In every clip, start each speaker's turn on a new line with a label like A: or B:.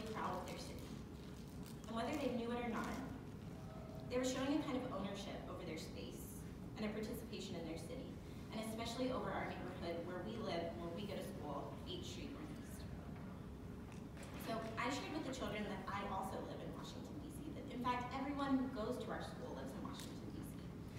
A: proud of their city. And whether they knew it or not, they were showing a kind of ownership over their space and a participation in their city, and especially over our neighborhood where we live, where we go to school, 8th Street Northeast. So I shared with the children that I also live in Washington, D.C., that in fact everyone who goes to our school lives in Washington, D.C.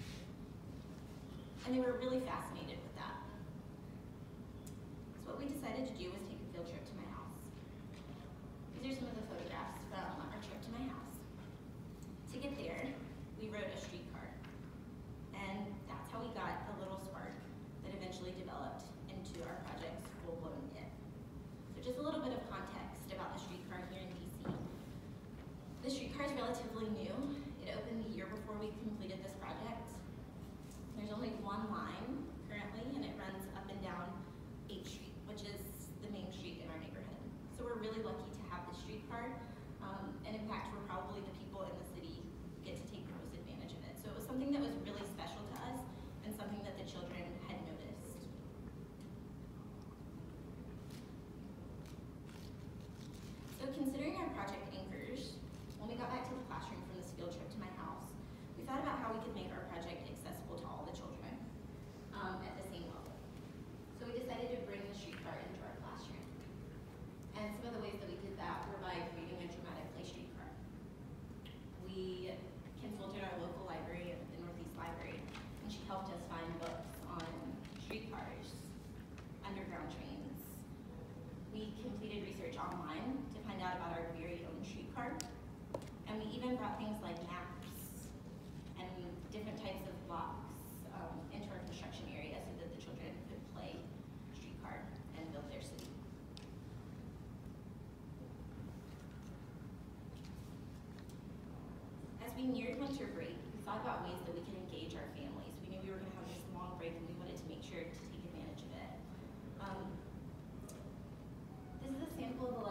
A: And they were really fascinated with that. So what we decided to do was take a field trip to my house. These are some of the photographs from our trip to my house. To get there, we rode a streetcar. And that's how we got the little spark that eventually developed into our project's full-blown it. So just a little bit of context about the streetcar here in DC. The streetcar is relatively new. It opened the year before we completed this project. There's only one line currently, and it runs up and down 8th Street, which is the main street in our neighborhood. So we're really lucky to have this streetcar, and in fact, we're probably the people in the city who get to take the most advantage of it. So it was something that was really special to us, and something that the children had noticed. So considering our project anchors, when we got back to the classroom from this field trip to my house, we thought about how we could make our project accessible to all the children at the same level. So we decided to bring the streetcar into our classroom. And some of the ways that we did that were by creating a dramatic play streetcar. We consulted our local library, the Northeast Library, and she helped us find books on streetcars, underground trains. We completed research online to find out about our very own streetcar. And we even brought things like maps and different types of blocks into our construction area so that the children could play streetcar and build their city. As we neared winter break, we thought about ways that we could engage our families. We knew we were going to have this long break and we wanted to make sure to take advantage of it. This is a sample of the